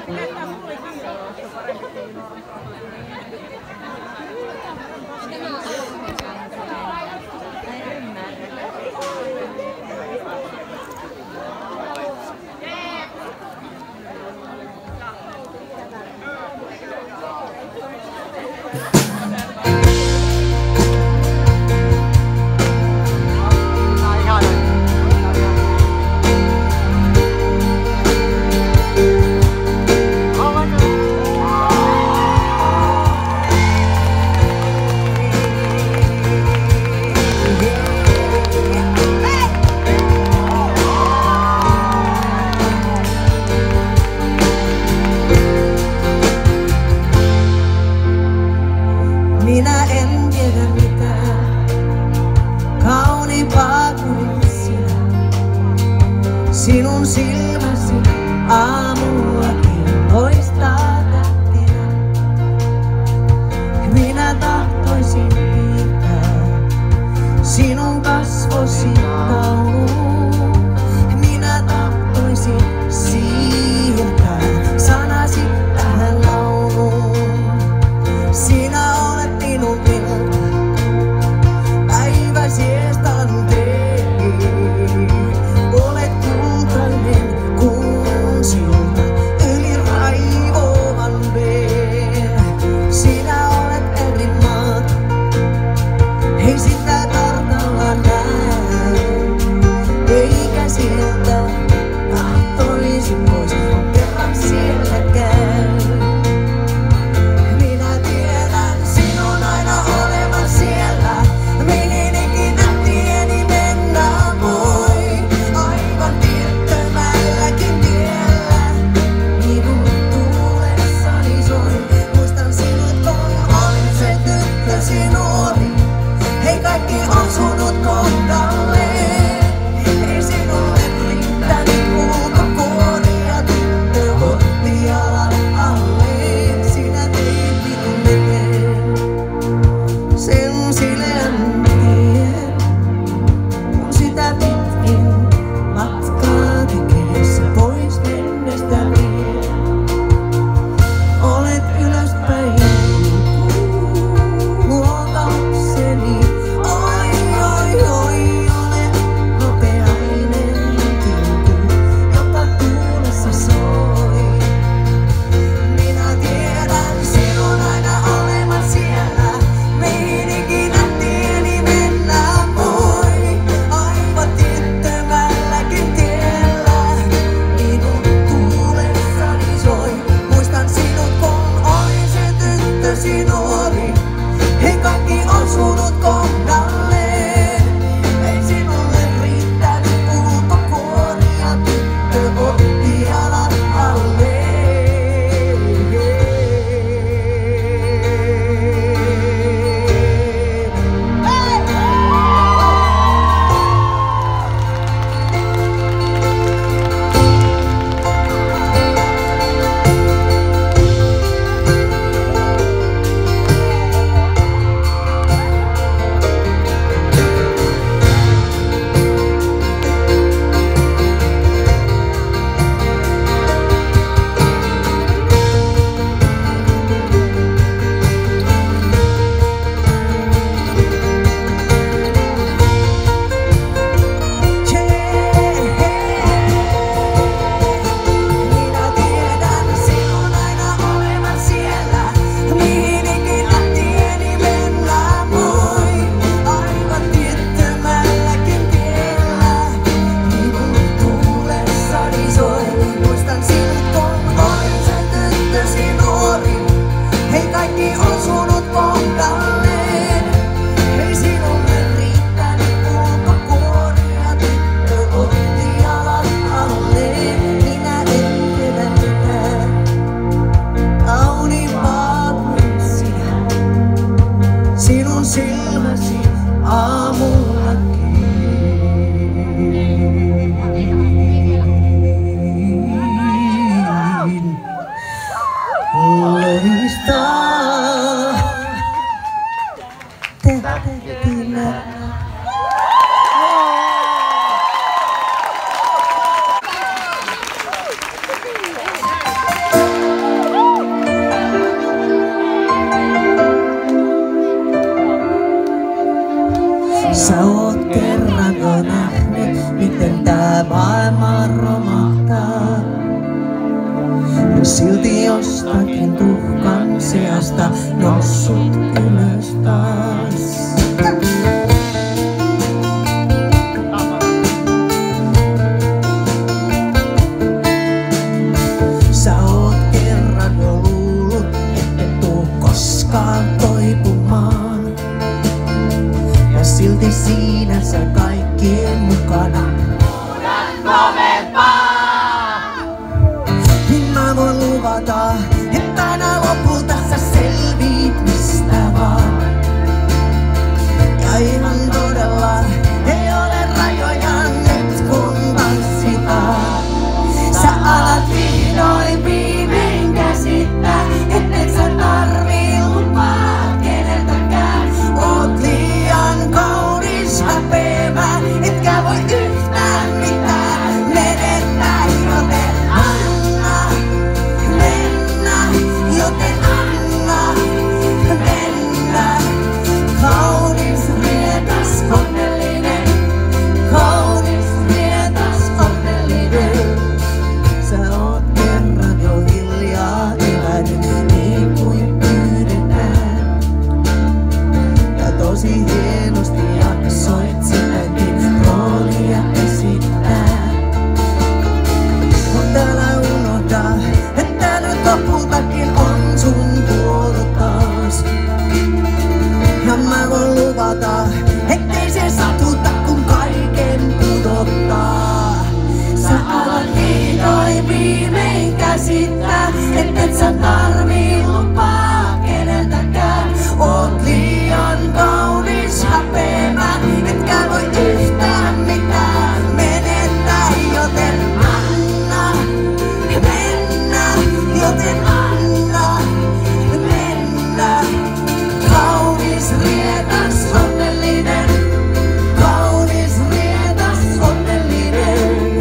Minä en tiedä mitään kauniimpaa kuin sinä. Sinun silmäsi aamullakin loistaa tähtinä. Minä tahtoisin piirtää sinun kasvosi tauluun. Minä tahtoisin siirtää sanasi tähän lauluun. Sinä olet minun ilta, päivä siestan tee. Olet kultainen kuin silta yli raivoavan veen. Sinä olet eri maata, ei sitä kartalla näe. Eikä siltä tahtoisin pois, kun kerran siellä käy. silti jostakin tuhkan seasta noussut ylös taas. Sä oot kerran jo luullut, ette tuu koskaan toipumaan. Ja silti siinä sä kaikkien mukana Huudat kovempaa! Niin mä voin luvata, että aina lopulta sä selviit mistä vaan. Ja ihan todella ei ole rajoja nyt kun tanssitaan. Sä alat vihdoin viimein käsittää, ettet sä tarvii lupaa keneltäkään. Oot liian kaunis häpeämään, etkä voi yhtään mitään menettää. Joten anna mennä, joten anna mennä. Kaunis, riekas, onnellinen, kaunis, riekas, onnellinen. Sä oot kerran jo hiljaa elänyt niin kuin pyydetään. Ja tosi hienosti jaksoit sitäkin roolia esittää. Mut älä unohda, että nyt lopultakin on sun vuoro taas. Ja mä voin luvata, ettei se satuta kun kaiken pudottaa. Sä alat vihdoin viimein käsittää, ettet sä tarvii lupaa keneltäkään. Oot liian kaunis häpeämään, etkä voi yhtään mitään menettää. Joten anna mennä, joten anna mennä. Kaunis, riekas, onnellinen, kaunis, riekas, onnellinen.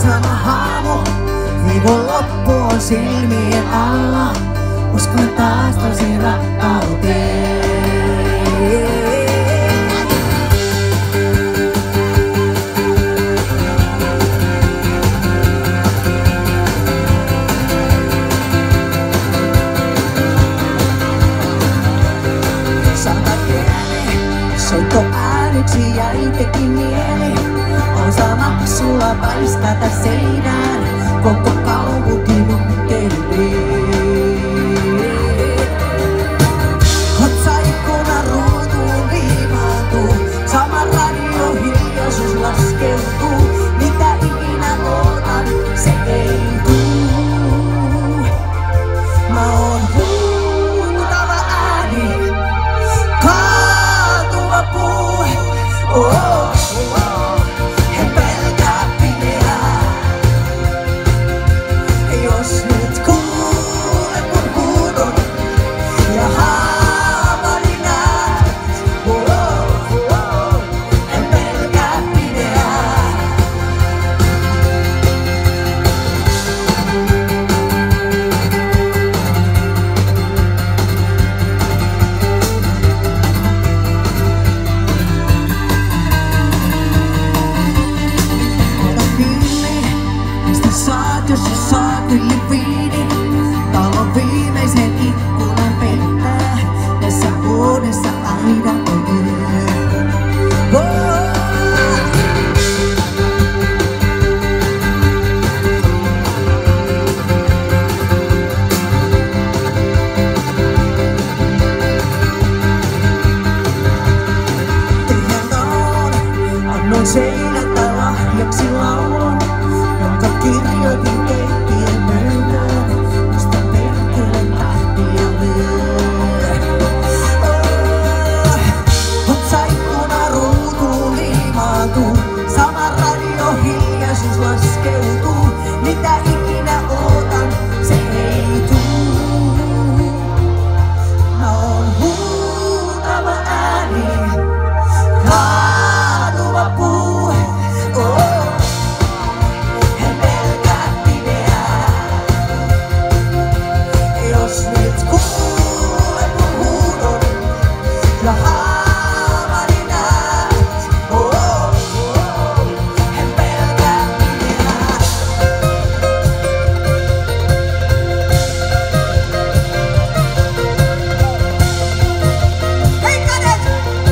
sama haamu, viikonloppu on silmien alla. Uskon taas tosi rakkauteen. Soittoääneksi jäi teki mieli. Osa maksulla paiskata seinään. Koko kaupunki nukkeilee. Otsaikkuna ruutuun liimaantuu. Sama radio hiljaisuus laskeutuu. Mitä ikinä ootan, se ei tuu. Mä oon huutava ääni. Kaatuva puu. Oh. En pelkää pimeää. Jos nyt kuulet mun huudon ja haavani näet. En pelkää pimeää. Jos sä saat yliviini, talon viimeisen ikkunan pettää. Tässä vuodessa aina oikein. Annoin seinältä lahjaksi laulun, jonka kirjoitin keittiön pöytään. Musta perkele tähtiä lyö. Otsaikkuna ruutuun liimaantuu. Sama radio hiljaisuus laskeutuu. Mitä ikinä ootan, se ei tuu. Mä oon huutava ääni. Kaatuva puu. En pelkää pimeää. Jos nyt kuulet mun huudon ja haavani näet. En pelkää pimeää. Hei kädet!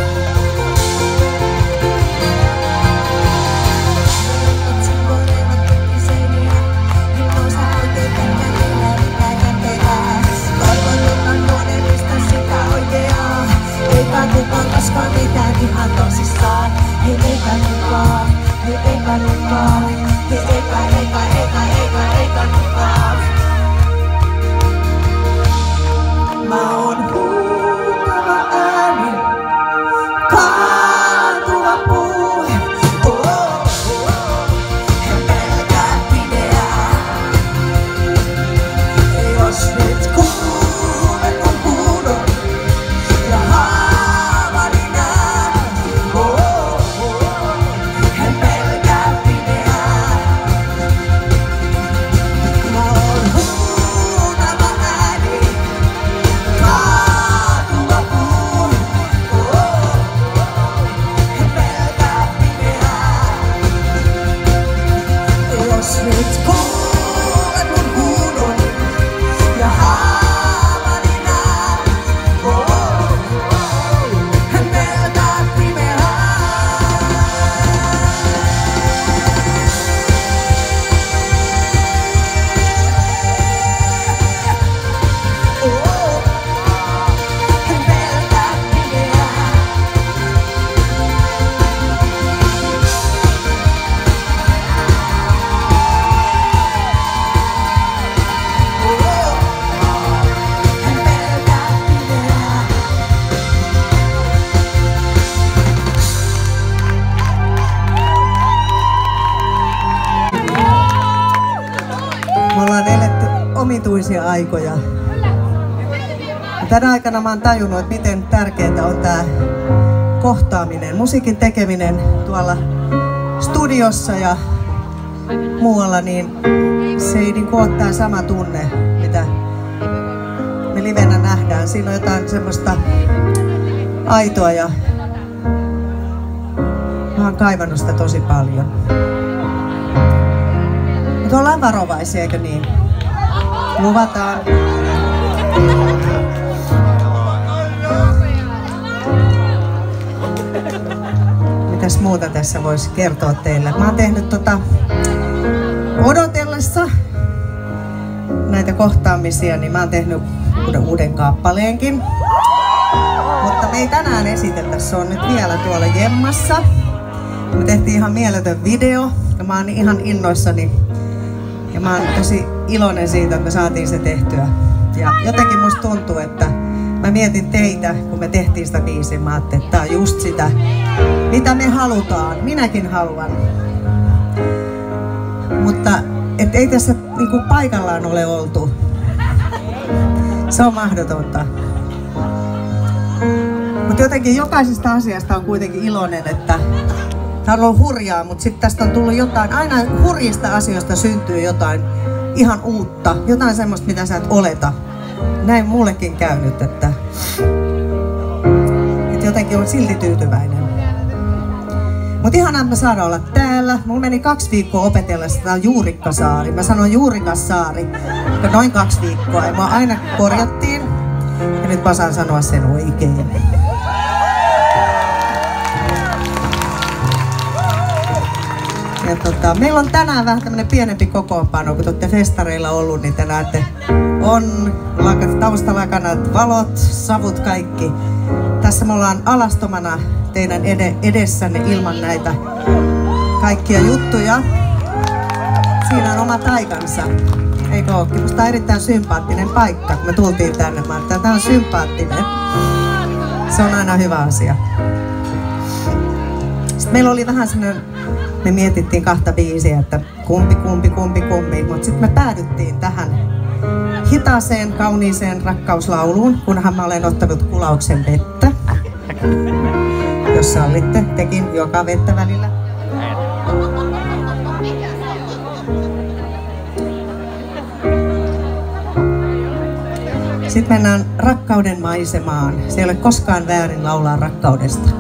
Eikä kukaan koskaan mitään ihan tosissaan. Eikä kukaan. Mä oon huutava ääni. Kaatuva puu. En pelkää pimeää. Jos nyt kuulet mun huudon ja haavani näet. En pelkää pimeää. Mä oon huutava ääni. Kaatuva puu. En pelkää pimeää. Jos nyt kuulet mun huudon ja haavani näet. En pelkää pimeää. En pelkää pimeää. En pelkää pimeää. Me ollaan eletty omituisia aikoja. Ja tänä aikana mä oon tajunnut, että miten tärkeää on tää kohtaaminen, musiikin tekeminen tuolla studiossa ja muualla, niin se ei niinku ole tää sama tunne, mitä me livenä nähdään. Siinä on jotain semmoista aitoa ja mä oon kaivannut sitä tosi paljon. Mutta ollaan varovaisia, eikö niin? Luvataan. Mitäs muuta tässä voisi kertoa teille? Mä oon tehnyt odotellessa näitä kohtaamisia, niin mä oon tehnyt uuden kappaleenkin. Mutta me ei tänään esitetä, se on nyt vielä tuolla jemmassa. Me tehtiin ihan mieletön video ja mä oon ihan innoissani. Ja mä oon tosi iloinen siitä, että me saatiin se tehtyä. Ja jotenkin musta tuntuu, että mä mietin teitä, kun me tehtiin sitä biisiä. Mä ajattelin, että tää on just sitä, mitä me halutaan. Minäkin haluan. Mutta et ei tässä niinku paikallaan ole oltu. Se on mahdotonta. Mutta jotenkin jokaisesta asiasta on kuitenkin iloinen, että tämä on ollut hurjaa, mutta sitten tästä on tullut jotain, aina hurjista asioista syntyy jotain ihan uutta, jotain semmoista, mitä sä et oleta. Näin mullekin käynyt, että jotenkin on silti tyytyväinen. Mutta ihanaa, että mä saadaan olla täällä. Mulla meni 2 viikkoa opetellessa, tää on Juurikkasaari. Mä sanoin Juurikassaari, noin 2 viikkoa ja mä aina korjattiin. Ja nyt mä saan sanoa sen oikein. Ja meillä on tänään vähän tämmönen pienempi kokoonpano, kun te olette festareilla ollut, niin te näette, on taustalakanat, valot, savut, kaikki. Tässä me ollaan alastomana teidän edessänne ilman näitä kaikkia juttuja. Siinä on oma taikansa. Eikö ookin? Musta on erittäin sympaattinen paikka, kun me tultiin tänne. Mä ajattelin, että tää on sympaattinen. Se on aina hyvä asia. Sitten meillä oli vähän sellainen, me mietittiin 2 biisiä, että kumpi. Mutta sitten me päädyttiin tähän hitaaseen, kauniiseen rakkauslauluun, kunhan mä olen ottanut kulauksen vettä. Jos sallitte, tekin joka vettä välillä. Sitten mennään rakkauden maisemaan. Se ei ole koskaan väärin laulaa rakkaudesta.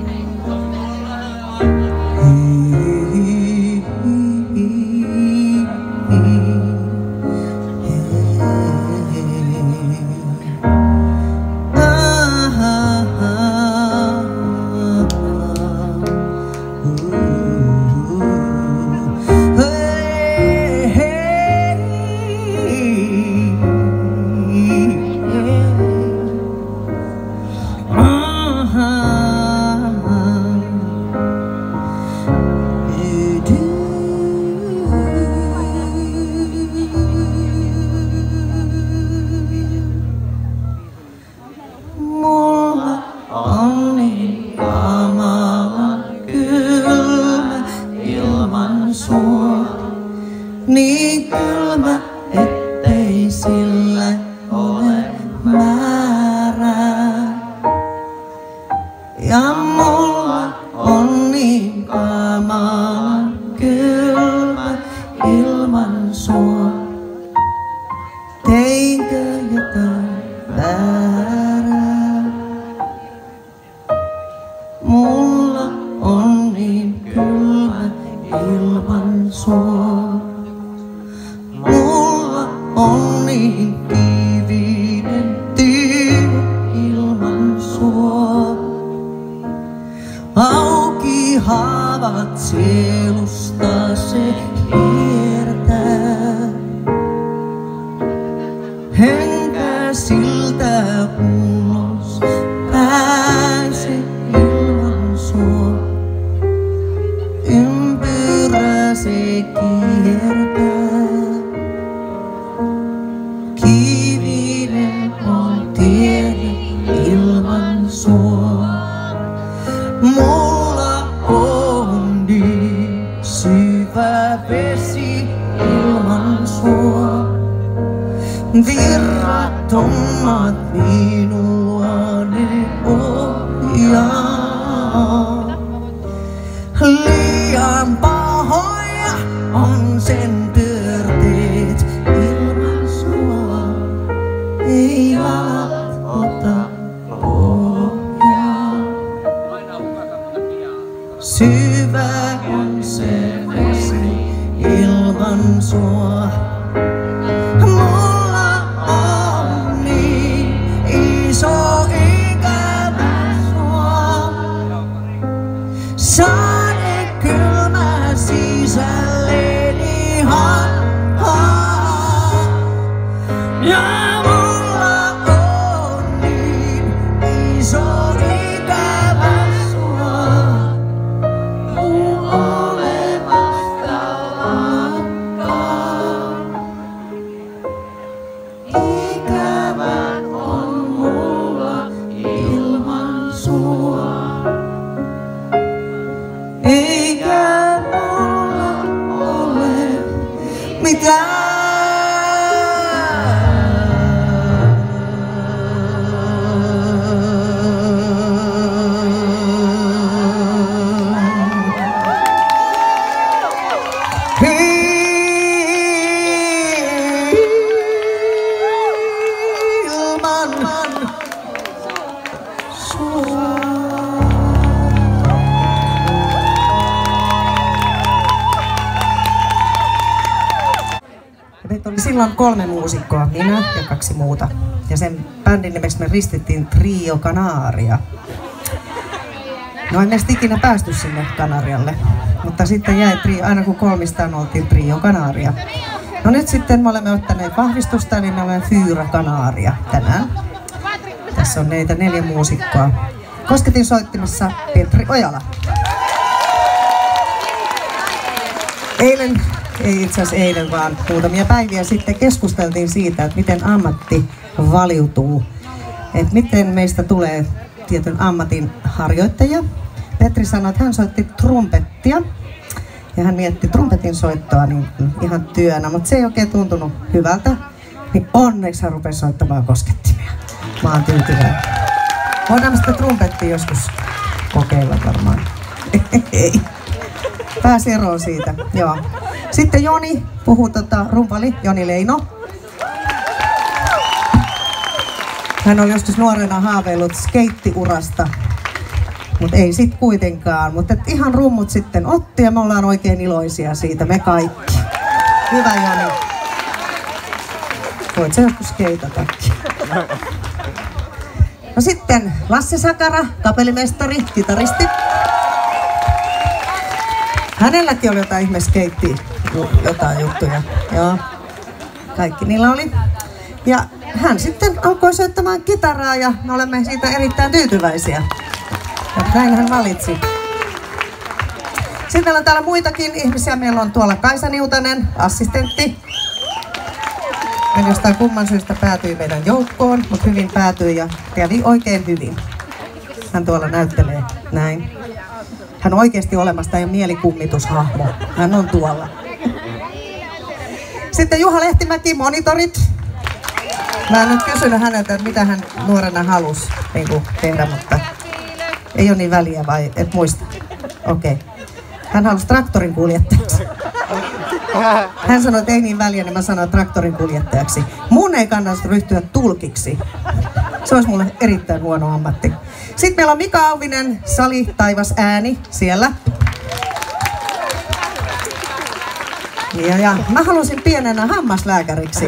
Niin kylmä, ettei sille ole määrää. Ja mulla on niin kamalan kylmä ilman sua. Teinkö jotain väärää? Mulla on niin kylmä ilman sua. Mulla on niin kivinen tie ilman sua. Auki haavat sielusta se kiertää. Enkä siltä ulos pääse ilman sua. Ympyrä se kiertää. Kivinen on tieni ilman sua. Mulla on niin syvä vesi ilman sua. Virrattomat minua ne ohjaa. Liian pahoja on sen pyörteet. Ilman sua ei jalat ota pohjaa. Syvä on se vesi ilman sua. Mulla on niin iso ikävä sua. Sade kylmä sisälleni hakkaa. Ja mulla on niin iso ikävä sua. Mun olemasta lakkaa. Ikävä on mulla ilman sua. Eikä mulla ole mitään. Ilman sua. Meitä oli silloin 3 muusikkoa, minä ja 2 muuta. Ja sen bändin nimeksi me ristittiin Trio Canaria. No ei meistä ikinä päästy sinne Kanarialle, mutta sitten jäi aina kun 3 oltiin Trio Canaria. No nyt sitten me olemme ottaneet vahvistusta, niin me olemme Fyra Canaria tänään. Tässä on neitä 4 muusikkoa. Kosketin soittimessa Petri Ojala. Eilen, ei itse asiassa eilen, vaan muutamia päiviä sitten keskusteltiin siitä, että miten ammatti valiutuu. Että miten meistä tulee tietyn ammatin harjoittajia. Petri sanoi, että hän soitti trumpettia. Ja hän mietti trumpetin soittoa niin ihan työnä, mutta se ei oikein tuntunut hyvältä. Niin onneksi hän rupesi soittamaan koskettimia. Mä oon tyytyväinen. Voidaan sitä trumpettia joskus kokeilla varmaan. Ei. Pääsi eroon siitä, joo. Sitten Joni puhuu rumpali, Joni Leino. Hän oli joskus nuorena haaveillut skeittiurasta, mutta ei sit kuitenkaan. Mutta ihan rummut sitten otti ja me ollaan oikein iloisia siitä, me kaikki. Hyvä Joni. Voit sä joskus skeitatakin. No sitten Lasse Sakara, kapellimestari, kitaristi. Hänelläkin oli jotain ihme skeitti, jotain juttuja. Joo, kaikki niillä oli. Ja hän sitten alkoi soittamaan kitaraa ja me olemme siitä erittäin tyytyväisiä. Ja näin hän valitsi. Sitten meillä on täällä muitakin ihmisiä. Meillä on tuolla Kaisa Niutanen, assistentti. Hän jostain kumman syystä päätyi meidän joukkoon, mutta hyvin päätyi ja kävi oikein hyvin. Hän tuolla näyttelee näin. Hän on oikeasti olemassa, ei ole mielikummitushahmo. Hän on tuolla. Sitten Juha Lehtimäki, monitorit. Mä en nyt kysynyt häneltä, että mitä hän nuorena halusi tehdä, mutta ei ole niin väliä vai et muista? Okei. Hän halusi traktorin kuljettajaksi. Hän sanoi, että ei niin väliä, niin mä sanoin traktorin kuljettajaksi. Mun ei kannata ryhtyä tulkiksi. Se olisi mulle erittäin huono ammatti. Sitten meillä on Mika Auvinen, Sali, taivas, ääni siellä. Ja mä halusin pienenä hammaslääkäriksi.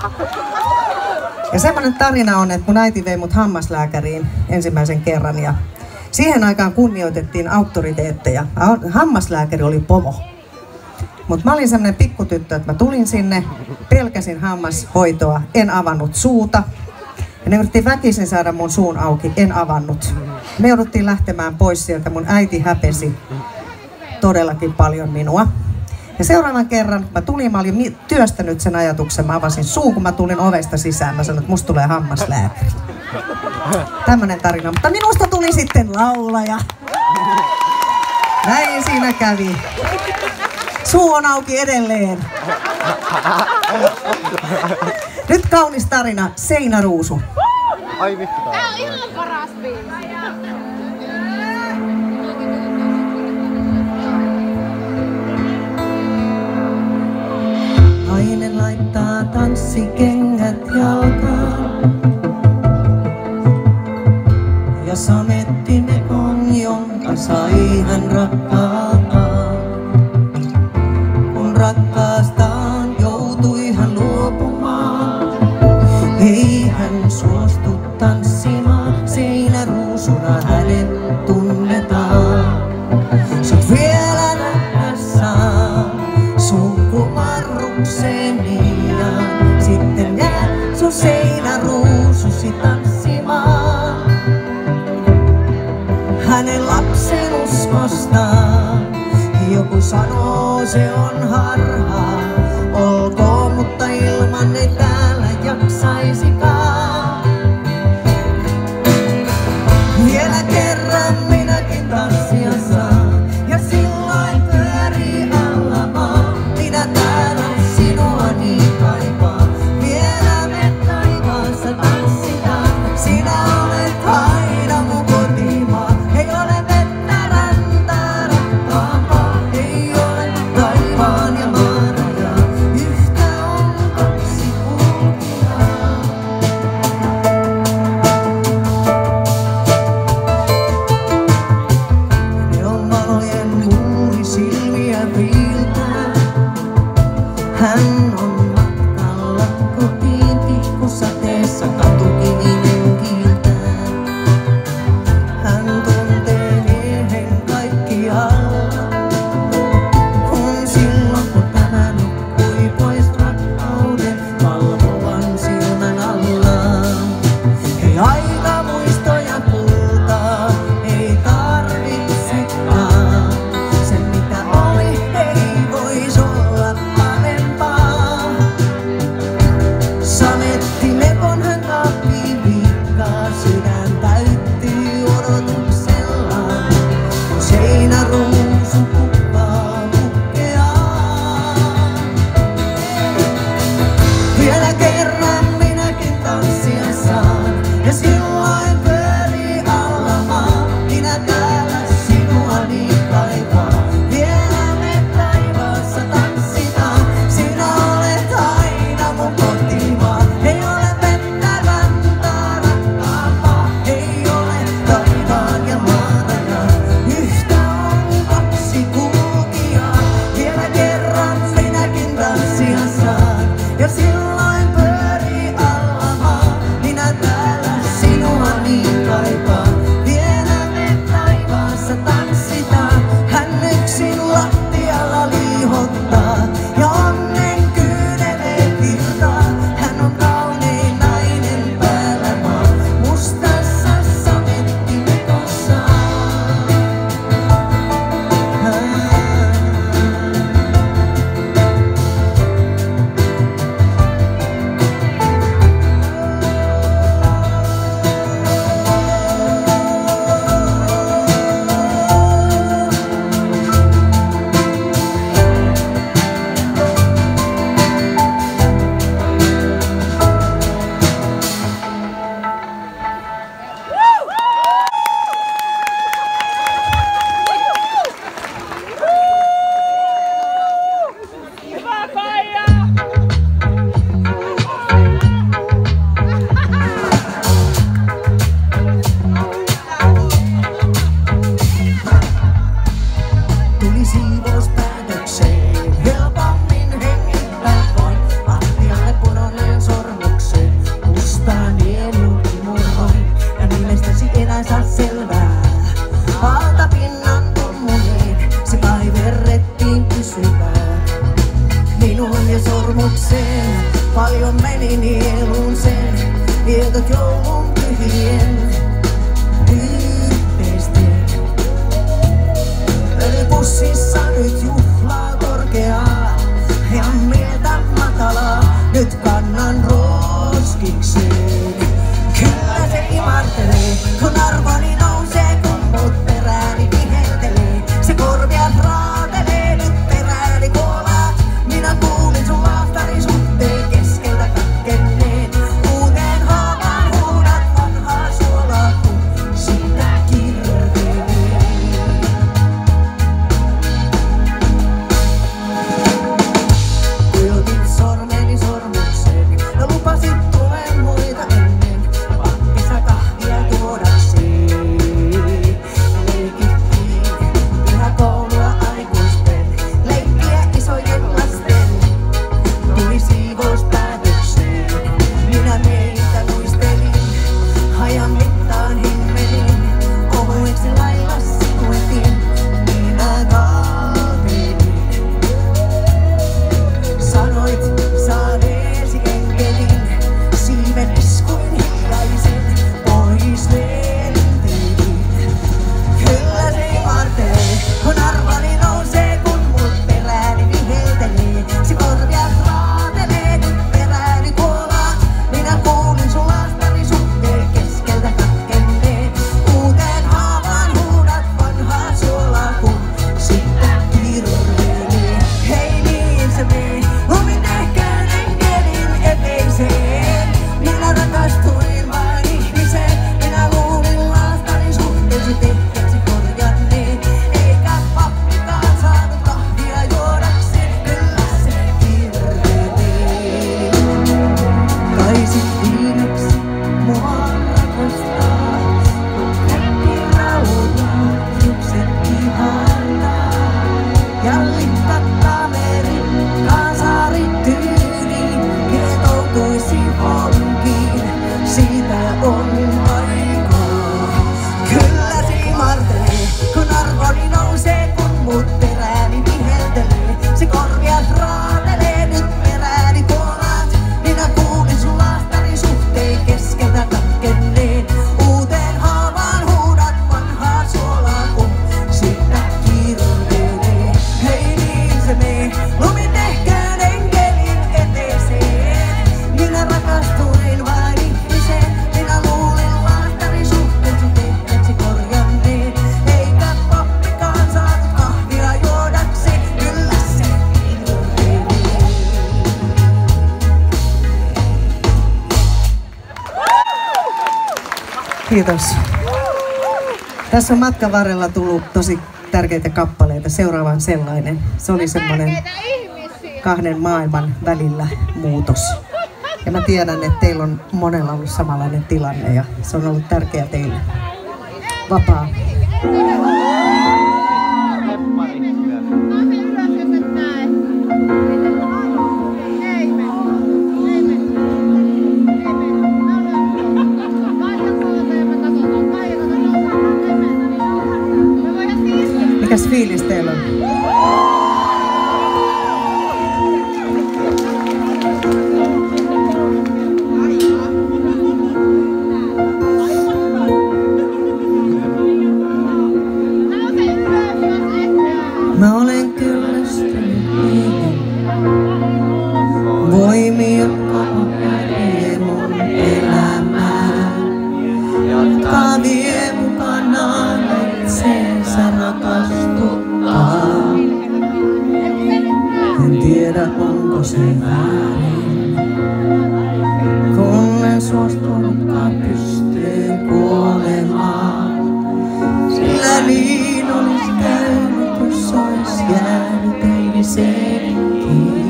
Ja semmoinen tarina on, että mun äiti vei mut hammaslääkäriin ensimmäisen kerran ja siihen aikaan kunnioitettiin auktoriteetteja. Hammaslääkäri oli pomo. Mutta mä olin semmoinen pikkutyttö, että mä tulin sinne, pelkäsin hammashoitoa, en avannut suuta. Ja ne yritti väkisin saada mun suun auki, en avannut. Me jouduttiin lähtemään pois sieltä, mun äiti häpesi todellakin paljon minua. Ja seuraavan kerran, kun mä tulin, mä olin työstänyt sen ajatuksen, mä avasin suun, kun mä tulin ovesta sisään. Mä sanoin, että musta tulee hammaslääkäri. Tämmönen tarina, mutta minusta tuli sitten laulaja. Näin siinä kävi. Suu on auki edelleen. Nyt kaunis tarina, Seinäruusu. Ai vittu. Tää on ihan paras biisi. nainen laittaa tanssikengät jalkaan. Ja samettimekon, jonka sai hän rakkaan. Kun rakkaastaan joutui hän luopumaan, ei hän suostu tanssimaan. Seinäruusuna hänet tunnetaan. Sut vielä nähdessään sun kumarrukseni ja sitten jää sun seinäruususi tanssimaan. Hänen lapsen uskostaan joku sanoo se on harhaa. Olkoon, mutta ilman ei täällä jaksaisikaan. Vielä kerran minäkin tanssia saan ja silloin pyörii alla maa. Minä täällä sinua niin kaipaan. Vielä me taivaassa tanssitaan. Sinä olet aina mun kotimaa. Ei ole vettä rantaa rakkaampaa. Ei ole taivaan ja maan rajaa. Yhtä on kaksi kulkijaa. Neon valojen muuri silmiä viiltää. Hän on matkalla kotiin pikkusateessa katukivinen kiiltää. Hän tuntee miehen kaikkialla, kun silloin kun tämä nukkui pois rakkauden valvovan silmän alla. Ei aina muistoja kultaa, ei tarvitsekaan. Se mitä oli ei vois olla parempaa. Samettimekon hän kaappiin viikkaa, sydän täyttyy odotuksellaan. Kun seinäruusu kuvaa mukkeaa. Vielä kerran minäkin tanssia saan ja silloin pyörii alla maa. Minä täällä sinua niin kaipaan. Vielä me taivaassa tanssitaan. Sinä olet aina mun kotimaa. Ei ole vettä rantaa rakkaampaa. Ei ole taivaan ja maan rajaa. Yhtä on kaksi kulkijaa. Vielä kerran minäkin tanssia saan ja silloin pyörii alla maa. Minä täällä sinua niin kaipaan. Vielä me taivaassa tanssitaan. Hän yksin lattialla liihottaa ja onnen kyynelee virtaa. Hän on kaunein nainen päällä maa, mustassa samettimekossaan. Hyvä Kaija! Tuli siivous päätökseen, helpommin hengittää voin. Lattialle pudonneen sormukseen, mustaan nielun kimurroin. Ja mielestäsi enää saa selvää, valtapinnan tummuniin, se kaiverrettiin pysyvään. Minun ja sormukseen, paljon meni nieluun sen, vietot joulun pyhien yhteisten. Öljypussissa nyt juhlaa korkeaa ja mieltä matalaa. Nyt kannan roskikseen. Kyllä se imartelee, kun arvoni nousee, kun mut perääni viheltelee. Se korvia raatelee, nyt perääni kuolaa. Minä kuulin sun lahtari suhteen keskeltä katkenneen. Uuteen haavaan huudat vanhaa suolaa, kun sitä kirvelee. saattaa meri, kasarit tyyliin, kietoutuisi vonkiin, siitä on aikaa. Kyllä simartelee, kun arvoni nousee, kun mut perääni viheltelee, se korviat raatelee nyt perääni kolaat, minä kuulin sun lahtari suhteen keskeltä katkenneen. Uuteen haavaan huudat vanhaa suolaa, kun siitä kirvelee. Hei niin se mee, lumi tehköön enkelin eteeseen. Minä rakastuin vain ihmiseen, minä luulin lahtari suhteen sun tehtäksi korjanneen. Eikä pappikaan saanut kahvia juodakseen, kyllä se kirvelee. Kiitos. Tässä on matkan varrella tullut tosi tärkeitä kappaleita. Seuraava on sellainen. Se oli semmoinen kahden maailman välillä muutos. Ja mä tiedän, että teillä on monella ollut samanlainen tilanne ja se on ollut tärkeä teille. Vapaa. Mikäs fiilis teillä on? Mä olen kyllästynyt niihin voimiin, jotka vie mun elämää, jotka vie mukanaan itseensä rakastuttaa. En tiedä onko se väärin, kun en suostunutkaan pystyy kuolemaan, sillä niin olis käynyt, jos ois jäänyt eilisenkin.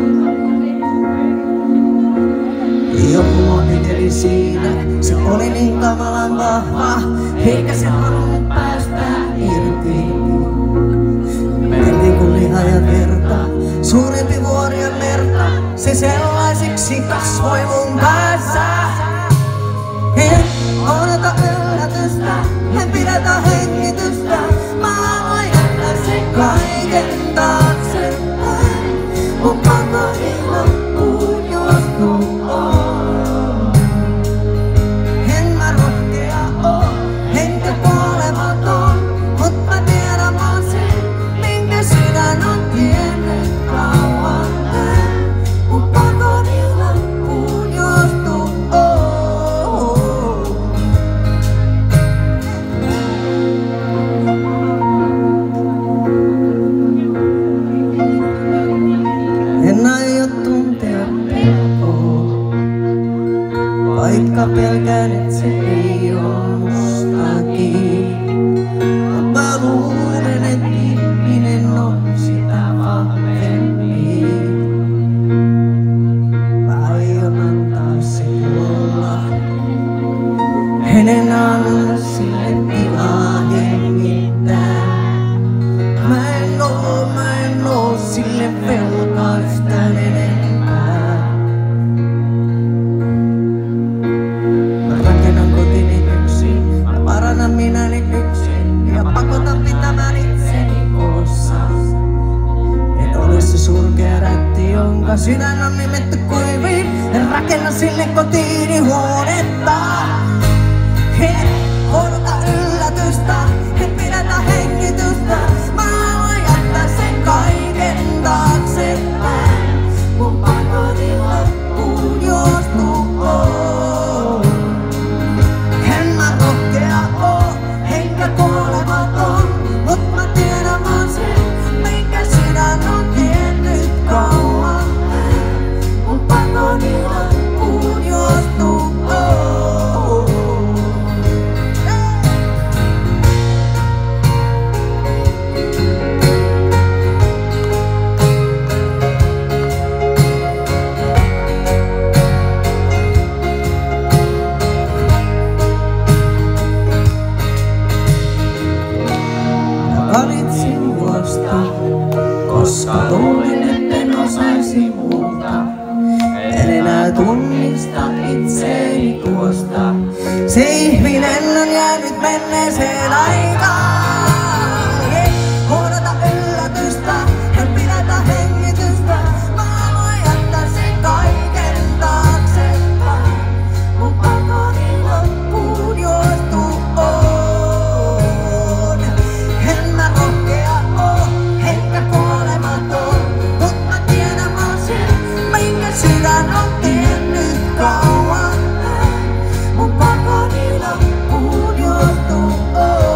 Joku onniteli siinä, se oli niin kamalan vahva, eikä se halunnut päästä irti. Melti kuin liha ja verta, suurempi vuori ja merta, se sellaisiksi kasvoi mun päässä. En odota yllätystä, en pidätä hengitystä, mä haluan jättää sen kaiken taaksepäin. Mun pakoni loppuun, jos tuu on. En mä rohkea oo, enkä kuolematon, mut mä tiedän vaan sen, minkä sydän on tiennyt kauan. Mun pakoni loppuun, jos tuu on. En aio tuntea pelkoa, vaikka pelkään, et se ei oo mustakin. Mä luulen, et ihminen on sitä vahvempi. Mä aion antaa se kuolla, en anna sille tilaa hengittää. Mä en oo sille velkaa yhtään enempää. Mä rakennan kotini yksin, mä parannan minäni yksin ja pakotan pitämään itseni koossa. En ole se surkea rätti, jonka sydän on nimetty kuiviin. En rakenna sille kotiini huonetta. En odota yllätystä, en pidätä hengitystä. Mä haluan jättää sen kaiken taaksepäin. Mun pakoni loppuun, jos tuu on. En mä rohkea oo, enkä kuolematon, mut mä tiedän vaan sen, minkä sydän on tiennyt kauan. Mun pakoni loppuun, jos tuu on. luulin, etten osaisi muuta. En enää tunnista itseäni tuosta. Se ihminen on jäänyt menneeseen aikaan. Odota yllätystä, en pidätä hengitystä. Mä voin jättää sen kaiken taaksepäin. Mun pakoni loppuun juostu on. En mä rohkea oo, enkä kuolematon. Mut mä tiedän vaan sen, minkä sydän on tiennyt kauan. Mun pakoni loppuun juostu on.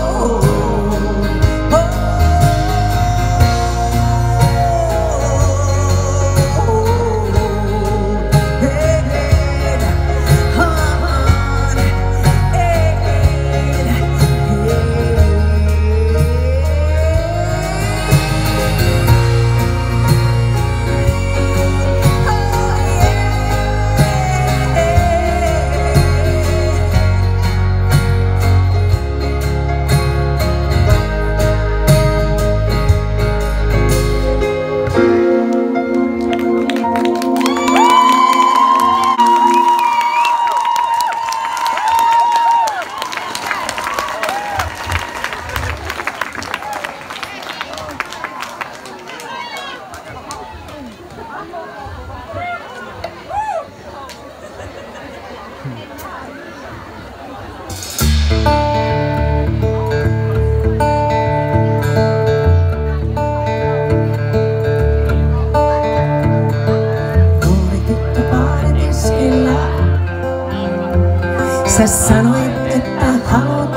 Sä sanoit, että haluat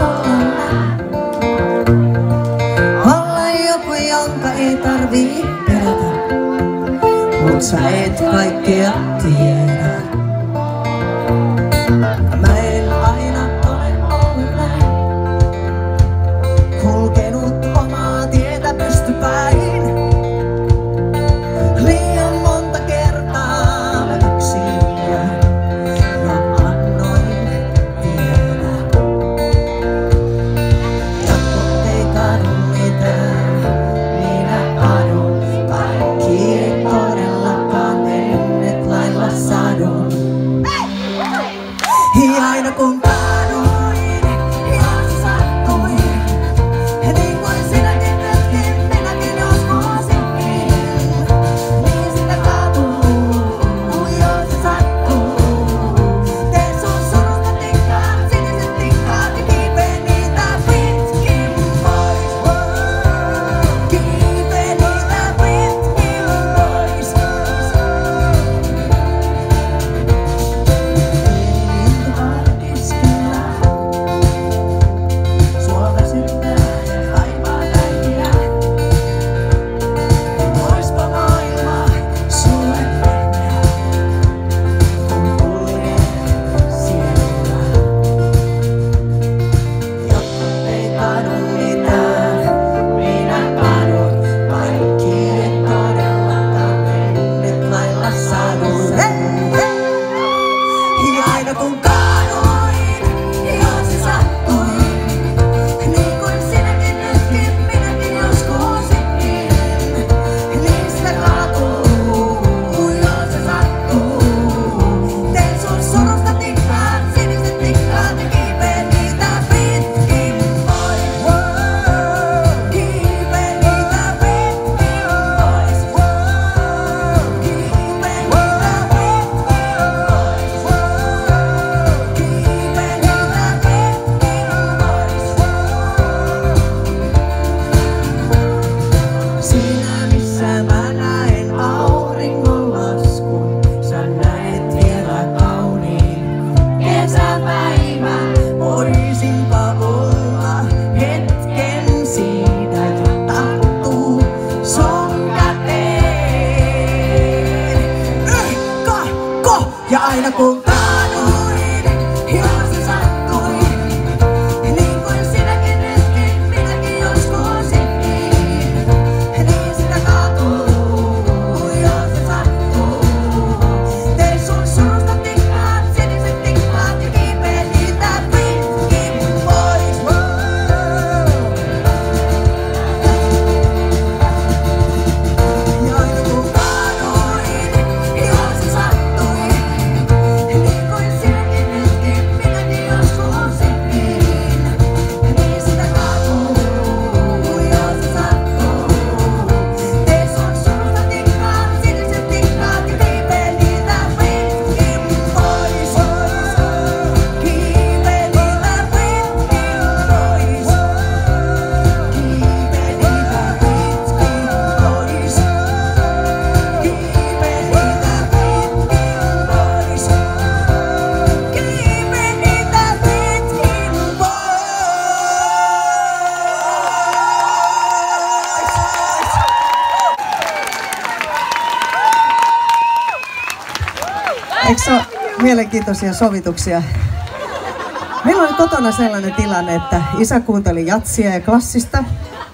olla joku, jonka ei tarvii pelätä. Mut sä et kaikkea tiedä. Mä en aina ole ollut näin. Kulkenut omaa tietä pystypäin. Liian monta kertaa mä yksin jäin. Sano Eikö se ole mielenkiintoisia sovituksia? Meillä oli kotona sellainen tilanne, että isä kuunteli jatsia ja klassista.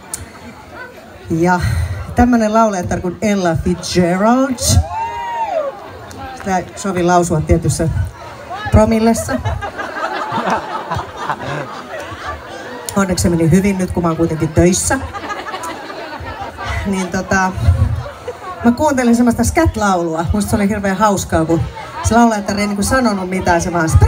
Ja tämmönen laulaja kuin Ella Fitzgerald. Sitä ei sovi lausua tietyssä promillessa. Onneksi se meni hyvin nyt, kun mä oon kuitenkin töissä. Niin mä kuuntelin semmoista scat-laulua. Musta se oli hirveän hauskaa, kun se laulaja ei niinku sanonut mitään. Se vaan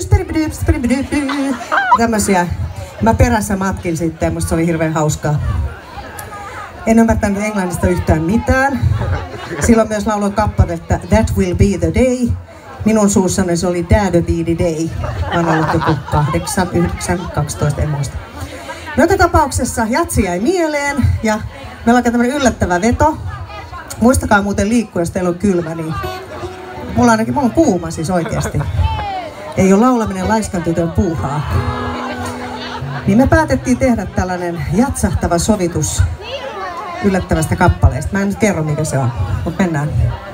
tämmösiä. Mä perässä matkin sitten ja musta se oli hirveän hauskaa. En ymmärtänyt englannista yhtään mitään. Silloin myös lauloin kappaletta That Will Be The Day. Minun suussani se oli Dad Be The Day. Mä oon ollut joku 8, 9, 12, en muista. Joka tapauksessa jatsi jäi mieleen ja meillä on tämmönen yllättävä veto. Muistakaa muuten liikkua, jos teillä on kylmä, niin mulla on kuuma siis oikeesti. Ei ole laulaminen laiskan tytön puuhaa. Niin me päätettiin tehdä tällainen jatsahtava sovitus yllättävästä kappaleesta. Mä en nyt kerro mikä se on, mutta mennään.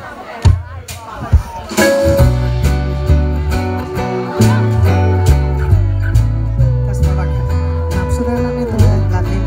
Tässä on vaikka napsureilla, niin tulee läpi.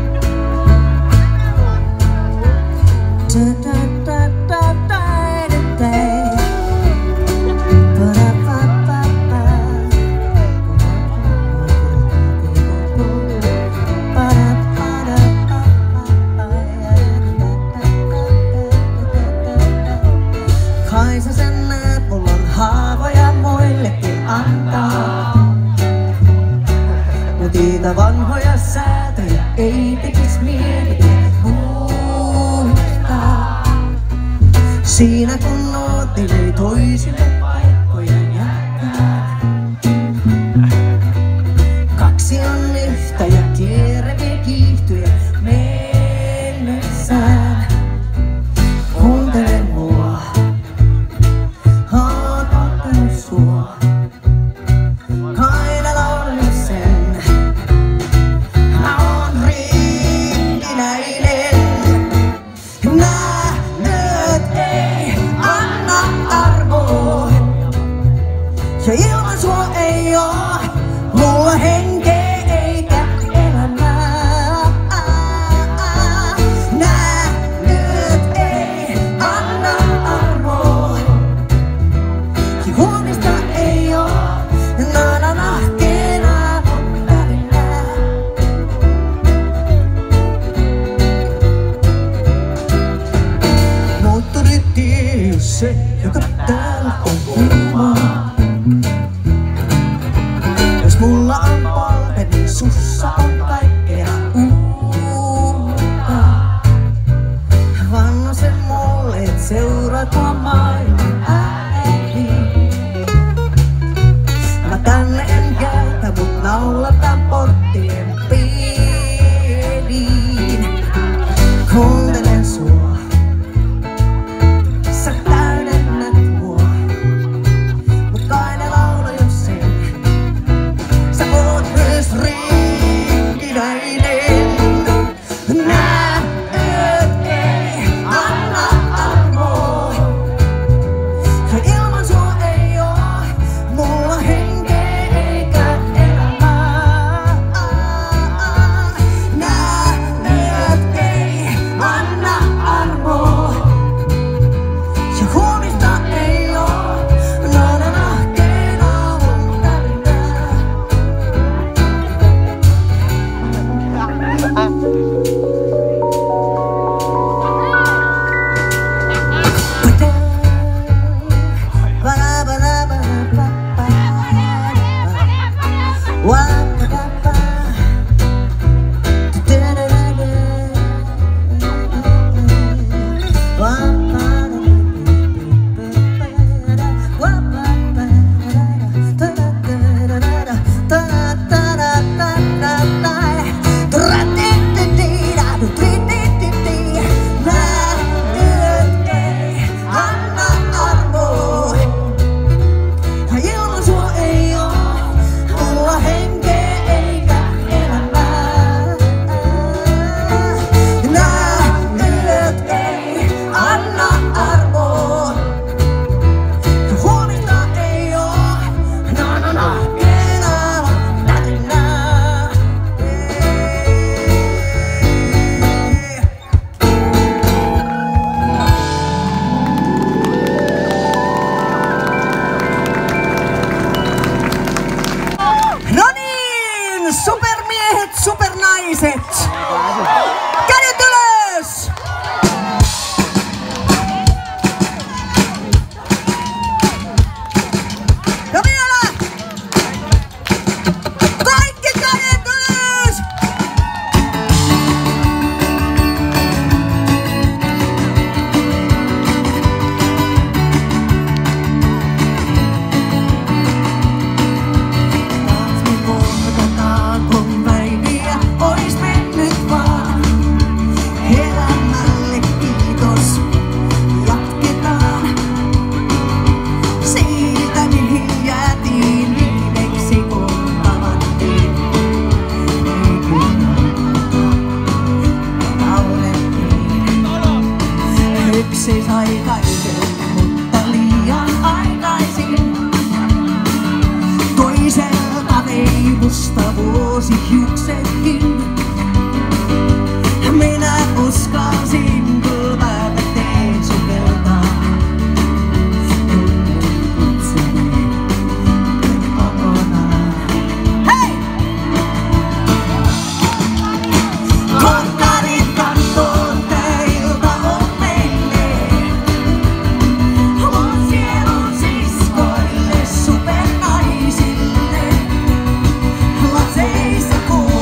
Kai sä sen näet, mulla on haavoja muillekin antaa. Mut niitä vanhoja säätöjä ei tekis mieli muuttaa. Siinä kun nootti vei toisille paikkoja jättää. Kaksi on yhtä ja kierreviä kiihtyjä mennessään. Kuuntele mua. Ja ilman sua ei oo mulla henkeä eikä elämää. Nää nyt ei anna arvoa. Ja huomista ei oo nahkeena mun värinää. Moottoritie se, joka täällä on kuuma. Jos mulla on polve, niin sussa on kaikkea uutta. Vanno sen mulle, et seuraa tuo maailman ääni. Mä tänne en käytä, mut naulataan porttien pieniin. Kuuntelen sua, sä täydennät mua. se sai kaiken, mutta liian aikaisin. Toiselta vei musta vuosihiuksetkin. Minä uskalsin kylmätä teen sukeltaa. Hei! Kokkarit kantoon teiltä on menneet. Mun sielun siskoille supernaisille. Latseissa kuuluu.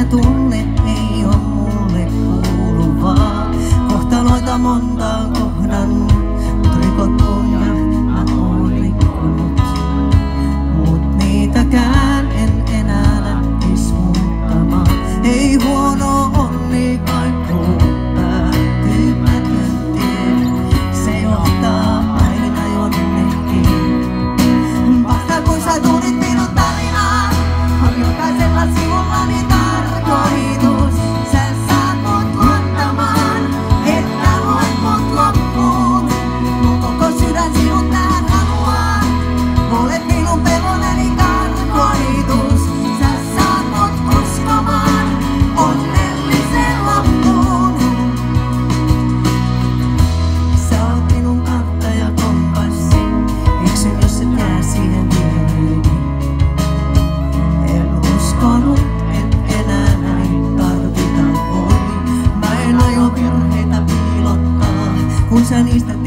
tämä tunne ei oo mulle kuuluvaa. Kohtaloita montaan kohdannut, mut rikottuun ja mä oon rikkonut. Mut niitäkään en enää lähtis muuttamaan. Ei huono onni kaikuu päättymätön tie. Se johtaa aina jonnekin. Vasta kun sä tulit minut tarinaan, on jokaisella sivullani tarkoitus. Sä saat mut luottamaan, että luet mut loppuun. Mun koko sydän sinut tähän haluaa. Olet minun peloneni tarkoitus. Sä saat mut uskomaan onnellisen loppuun. Sä oot minun kartta ja kompassi. Eksyn jos et jää siihen viereeni. En uskonut, et enää näin tarvita voi. Mä en aio virheitä piilottaa, kun sä niistä